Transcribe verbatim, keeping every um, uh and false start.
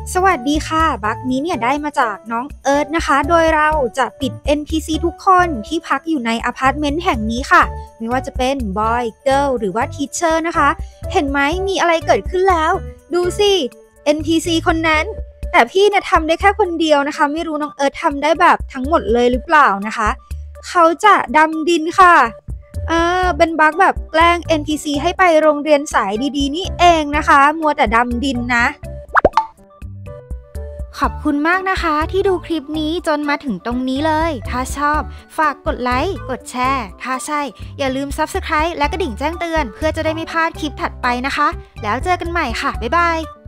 สวัสดีค่ะบัคนี้เนี่ยได้มาจากน้องเอิร์ธนะคะโดยเราจะปิด เอ็น พี ซี ทุกคนที่พักอยู่ในอพาร์ตเมนต์แห่งนี้ค่ะไม่ว่าจะเป็นบอยเกิร์ลหรือว่าทีเชอร์นะคะเห็นไหมมีอะไรเกิดขึ้นแล้วดูสิ เอ็น พี ซี คนนั้นแต่พี่เนี่ยทำได้แค่คนเดียวนะคะไม่รู้น้องเอิร์ธทำได้แบบทั้งหมดเลยหรือเปล่านะคะเขาจะดำดินค่ะอ่าเป็นบัคแบบแกล้ง เอ็น พี ซี ให้ไปโรงเรียนสายดีๆนี่เองนะคะมัวแต่ดำดินนะขอบคุณมากนะคะที่ดูคลิปนี้จนมาถึงตรงนี้เลยถ้าชอบฝากกดไลค์กดแชร์ถ้าใช่อย่าลืม ซับสไครบ์ และกระดิ่งแจ้งเตือนเพื่อจะได้ไม่พลาดคลิปถัดไปนะคะแล้วเจอกันใหม่ค่ะบ๊ายบาย